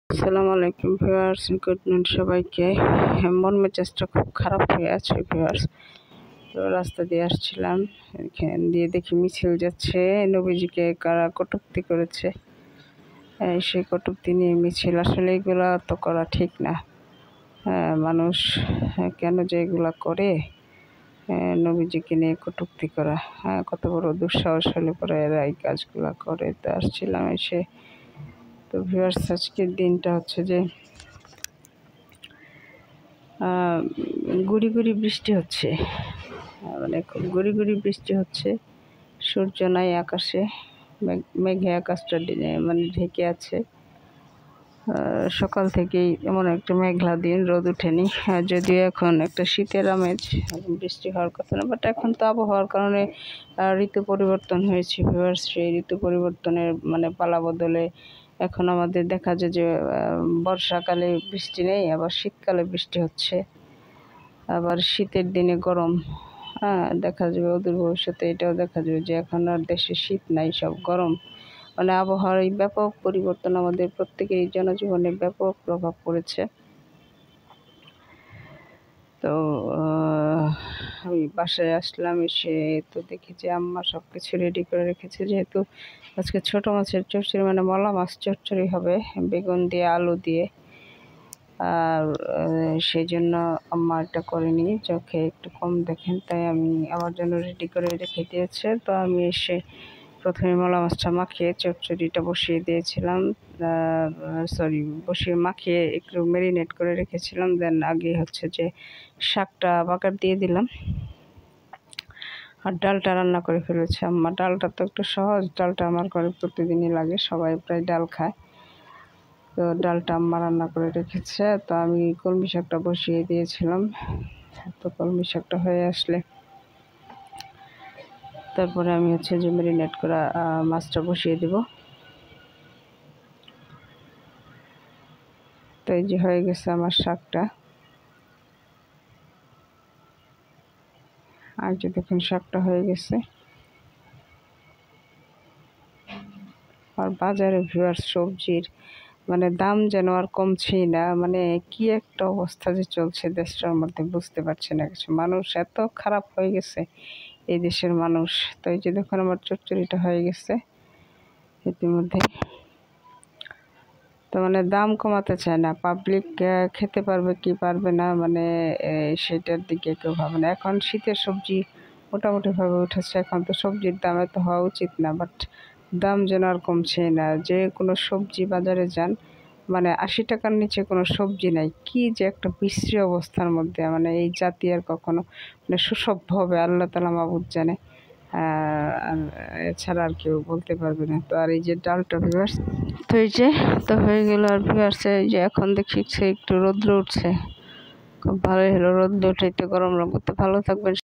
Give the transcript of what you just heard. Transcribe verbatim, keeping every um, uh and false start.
আসসালামু আলাইকুম viewers, good morning সবাইকে। মন মেজাজটা খুব খারাপ হয়ে আছে ভিউয়ার্স। তো রাস্তা দিয়ে আসছিলাম, এখান দিয়ে দেখি মিছিল যাচ্ছে, নবীজিকে কারা কটূক্তি করেছে। এই সেই কটূক্তি নিয়ে মিছিল, আসলে এগুলা তো করা ঠিক না। হ্যাঁ, মানুষ কেন যে এগুলা করে, নবীজিকে নিয়ে কটূক্তি করা, হ্যাঁ কত বড় দুঃসাহস হলে পরে এরা এই কাজগুলা করে। তো আসছিলাম এসে, তো ভিউয়ার্স আজকের দিনটা হচ্ছে যে গুড়ি গুড়ি বৃষ্টি হচ্ছে, মানে খুব গুড়ি গুড়ি বৃষ্টি হচ্ছে। সূর্য নাই আকাশে, মেঘে আকাশটা মানে ঢেকে আছে। সকাল থেকেই এমন একটা মেঘলা দিন, রোদ উঠেনি। যদিও এখন একটা শীতের আমেজ, বৃষ্টি হওয়ার কথা না, বাট এখন তো আবহাওয়ার কারণে ঋতু পরিবর্তন হয়েছে ভিউয়ার্স। সেই ঋতু পরিবর্তনের মানে পালা বদলে এখন আমাদের দেখা যায় যে বর্ষাকালে বৃষ্টি নেই, আবার শীতকালে বৃষ্টি হচ্ছে, আবার শীতের দিনে গরম। হ্যাঁ, দেখা যাবে অদূর ভবিষ্যতে এটাও দেখা যাবে যে এখন আর দেশে শীত নাই, সব গরম। মানে আবহাওয়ার এই ব্যাপক পরিবর্তন আমাদের প্রত্যেকের জনজীবনে ব্যাপক প্রভাব পড়েছে। তো আমি বাসায় আসলাম, এসে তো দেখি যে আম্মা সব কিছু রেডি করে রেখেছে, যেহেতু আজকে ছোটো মাছের চচ্চড়ি, মানে মলা মাছ চচ্চড়ি হবে বেগুন দিয়ে আলু দিয়ে। আর সেই জন্য আম্মা এটা করেনি, চোখে একটু কম দেখেন, তাই আমি আমার জন্য রেডি করে রেখে দিয়েছে। তো আমি এসে প্রথমে মলা মাছটা মাখিয়ে চচ্চড়িটা বসিয়ে দিয়েছিলাম, সরি বসিয়ে মাখিয়ে একটু ম্যারিনেট করে রেখেছিলাম। দেন আগে হচ্ছে যে শাকটা বাগার দিয়ে দিলাম, আর ডালটা রান্না করে ফেলেছে আম্মা। ডালটা তো একটু সহজ, ডালটা আমার ঘরে প্রতিদিনই লাগে, সবাই প্রায় ডাল খায়। তো ডালটা আম্মা রান্না করে রেখেছে। তো আমি কলমি শাকটা বসিয়ে দিয়েছিলাম। তো কলমি শাকটা হয়ে আসলে তারপরে আমি হচ্ছে যে ম্যারিনেট করা মাছটা বসিয়ে দেব। তো এই যে হয়ে গেছে আমার শাকটা, আর যে দেখুন শাকটা হয়ে গেছে। আর বাজারে ভিউয়ার্স সবজির মানে দাম যেন আর কমছেই না, মানে কি একটা অবস্থা যে চলছে দেশটার মধ্যে, বুঝতে পারছি না কিছু। মানুষ এত খারাপ হয়ে গেছে এই দেশের মানুষ। তো এই যে দেখুন আমার চচ্চড়িটা হয়ে গেছে ইতিমধ্যে। তো মানে দাম কমাতে চায় না পাবলিক, খেতে পারবে কি পারবে না, মানে সেটার দিকে কেউ ভাবে না। এখন শীতের সবজি মোটামুটিভাবে উঠেছে, এখন তো সবজির দাম এত হওয়া উচিত না, বাট দাম যেন আর কমছে না। যে কোনো সবজি বাজারে যান, মানে আশি টাকার নিচে কোনো সবজি নাই। কি যে একটা বিশ্রী অবস্থার মধ্যে, মানে এই জাতি আর কখনো মানে সুসভ্য হবে আল্লাহ তাআলা মাবুদ জানে, এছাড়া আর কেউ বলতে পারবে না। তো আর এই যে ডালটা ভিউয়ার্স, তো এই যে তো হয়ে গেল। আর ভিউয়ার্স এই যে এখন দেখছি একটু রৌদ্র উঠছে, খুব ভালোই হলো, রৌদ্র উঠে একটু গরম লাগবে। তো ভালো থাকবেন।